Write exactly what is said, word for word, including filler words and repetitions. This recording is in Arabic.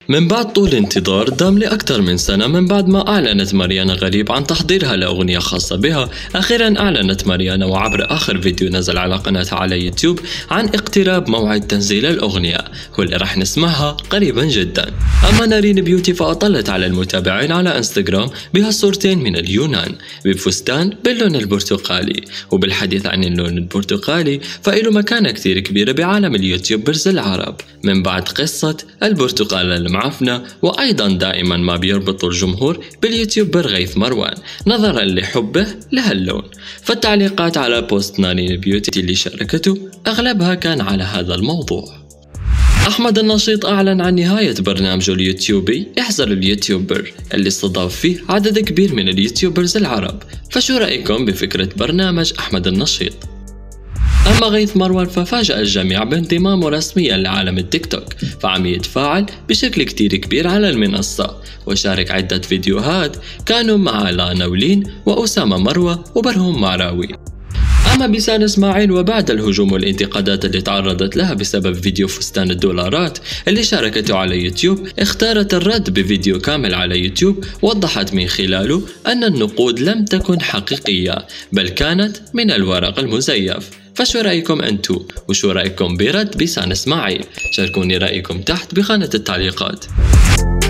من بعد طول انتظار دام لأكثر من سنة من بعد ما أعلنت ماريانا غريب عن تحضيرها لأغنية خاصة بها، أخيرا أعلنت ماريانا وعبر آخر فيديو نزل على قناتها على يوتيوب عن اقتراب موعد تنزيل الأغنية واللي راح نسمعها قريبا جدا. أما نارين بيوتي فأطلت على المتابعين على انستغرام بها صورتين من اليونان بفستان باللون البرتقالي. وبالحديث عن اللون البرتقالي فإله مكانة كتير كبيرة بعالم اليوتيوبرز العرب من بعد قصة البرتقالة المعفنة، وأيضا دائما ما بيربطوا الجمهور باليوتيوبر غيث مروان نظرا لحبه لهاللون. فالتعليقات على بوست نارين بيوتي اللي شاركته أغلبها كان على هذا الموضوع. أحمد النشيط أعلن عن نهاية برنامجه اليوتيوبي احذر اليوتيوبر اللي استضاف فيه عدد كبير من اليوتيوبرز العرب، فشو رأيكم بفكرة برنامج أحمد النشيط؟ أما غيث مروان ففاجأ الجميع بانضمامه رسميا لعالم التيك توك، فعم يتفاعل بشكل كتير كبير على المنصة وشارك عدة فيديوهات كانوا مع لانا ولين وأسامة مروة وبرهم معراوي. أما بيسان إسماعيل وبعد الهجوم والانتقادات اللي تعرضت لها بسبب فيديو فستان الدولارات اللي شاركته على يوتيوب، اختارت الرد بفيديو كامل على يوتيوب وضحت من خلاله أن النقود لم تكن حقيقية بل كانت من الورق المزيف. فشو رأيكم أنتو؟ وشو رأيكم برد بيسان إسماعيل؟ شاركوني رأيكم تحت بخانة التعليقات.